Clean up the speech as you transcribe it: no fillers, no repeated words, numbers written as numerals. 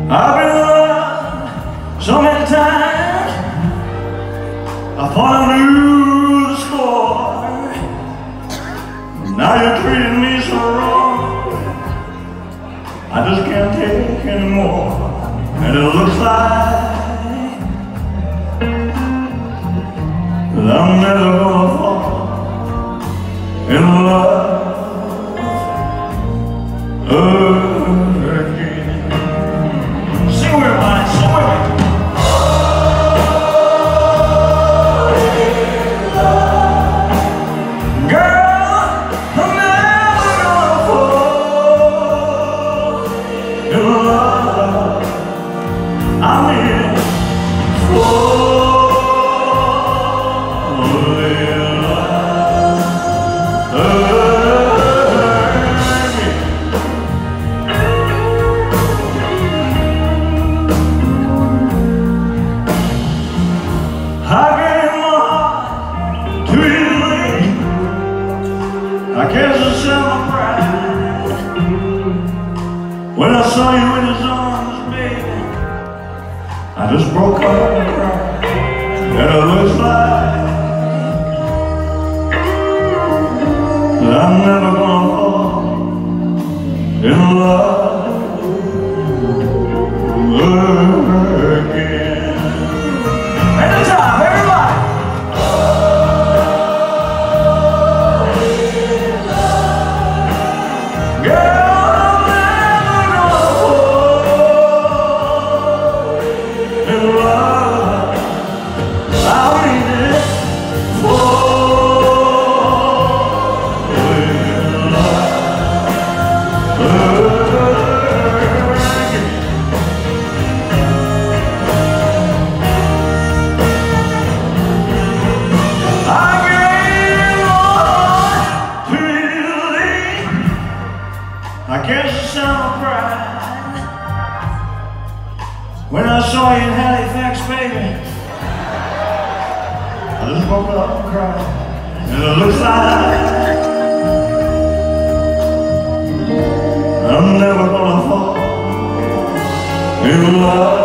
I've been loved so many times, I thought I knew the score. Now you're treating me so wrong, I just can't take anymore. And it looks like that I'm never gonna fall in love again. Sing with me, man, sing with me. Girl, I'm never gonna fall in love. I mean, I guess it's in my pride. When I saw you in his arms, baby, I just broke up and cried. And it looks like that I'm never gonna fall in love again. At the top, everybody! I guess it's summer pride. When I saw you in Halifax, baby, I just woke up and cried. And it looks like I'm never gonna fall in love.